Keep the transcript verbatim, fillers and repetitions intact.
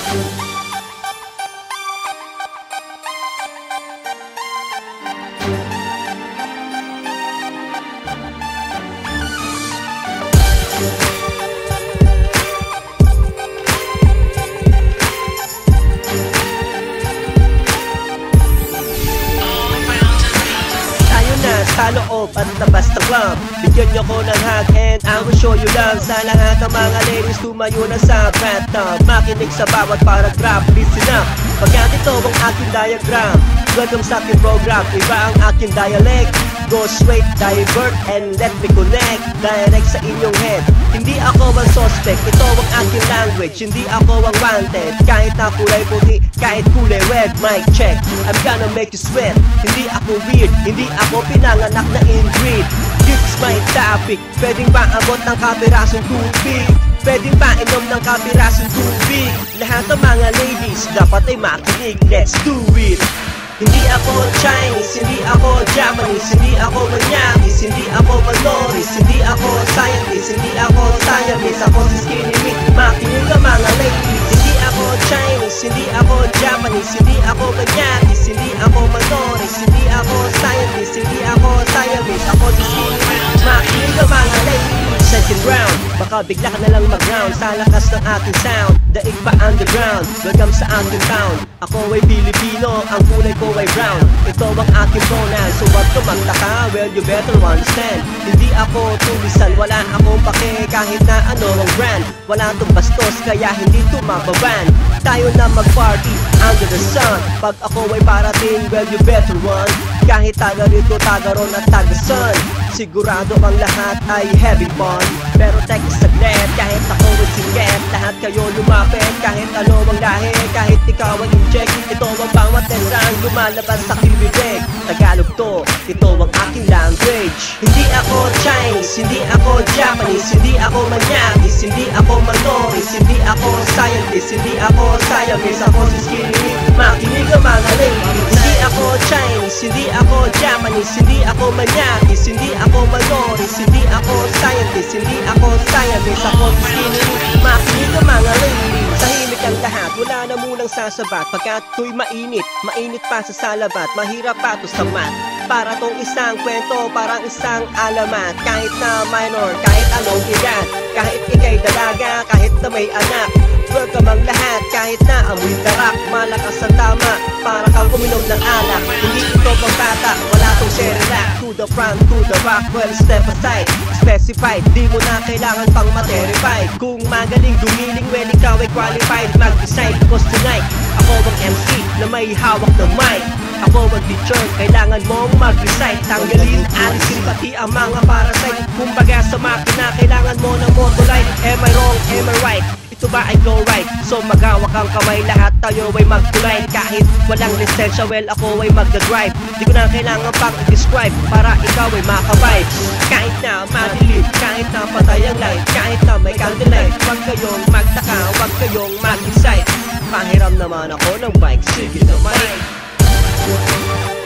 Sa loob at labas ng club, bigyan nyo ko ng hug and I will show you love. Sa lahat ng mga ladies, tumayo na sa bathtub. Makinig sa bawat paragraph, listen up. Pagkat ito ang aking diagram, welcome sa aking program. Iba ang aking dialect, go straight, divert, and let me connect direct sa inyong head. Hindi ako ang suspect, ito ang aking language. Hindi ako ang wanted, kahit na kulay puti, kahit kulay red. Mic check, I'm gonna make you sweat. Hindi ako weird, hindi ako pinanganak na inbreed. This is my topic, pwedeng ba abot ng kapirasong tubig? Pwedeng ba inom ng kapirasong tubig? Lahat ng mga ladies, dapat ay makinig, let's do it. Hindi ako Chinese, hindi ako Japanese, hindi ako Manyakis, hindi ako Manoris, hindi ako scientist, hindi ako Siamese, ako si Skinny Meat, makinig ka mga ladies. Hindi ako Chinese, hindi ako Japanese, hindi ako Manyakis, hindi ako Manoris, hindi ako scientist, hindi ako Siamese, ako si Skinny Meat, makinig ka mga ladies. Second round, baka bigla ka nalang mag-round sa lakas ng aking sound. Daig pa underground, welcome sa aking town. Ako ay Pilipino, ang kulay ko ay brown. Ito ang aking pronoun, so wag ka magtaka, well you better understand. Hindi ako tulisan, wala akong pake kahit na ano ang brand. Wala tong bastos, kaya hindi tumababan. Tayo na mag-party under the sun. Pag ako ay parating, well you better run. Kahit taga rito, taga ron at taga sun, sigurado ang lahat ay having fun. Pero teka saglit, kahit ako ay siket, lahat kayo lumapit, kahit ano ang lahi, kahit ikaw ang inject. Ito ang bawat tenrang lumalabas sa aking bibig. Tagalog to, ito ang aking language. Hindi ako Chinese, hindi ako Japanese, hindi ako Manyakis, hindi ako Manoris, hindi ako scientist, hindi ako Siamese, ako si Skinny Meat, makinig ang mga ladies. Hindi ako Chinese, hindi ako Japanese, hindi ako Manyakis, hindi ako Manoris, hindi ako scientist, hindi ako Siamese, ako si Skinny Meat, makinig ang mga ladies. Tahimik ang lahat, wala na munang sasabat, pagkat to'y mainit, mainit pa sa salabat, mahirap pa to sa mat. Para tong isang kwento, parang isang alamat. Kahit na minor, kahit anong edad, kahit ikay dalaga, kahit na may anak, welcome ang lahat, kahit na amoy tarak. Malakas ang tama, para kang uminom ng alak. Hindi ito pang bata, wala tong serelak. To the front, to the back, well step aside. Specified, di mo na kailangan pang ma-terrify. Kung magaling gumiling, well ikaw ay qualified. Mag-decide, cause tonight, ako ang M C na may hawak ng mic. Ako ang teacher, kailangan mong mag-recite. Tanggalin, alisin pati ang mga parasite. Kumbaga sa makina, kailangan mo ng motolite. Am I wrong? Am I right? Ito ba ay go right? So magawak ang kamay, lahat tayo ay mag-collide. Kahit walang lisensya, well ako ay magdadrive. Di ko na kailangan pang i-describe para ikaw ay makavibe. Kahit na madilim, kahit na patay ang light, kahit na may candlelight, wag kayong magtaka, wag kayong mag-excite. Pahiram naman ako ng bike, sige na mic.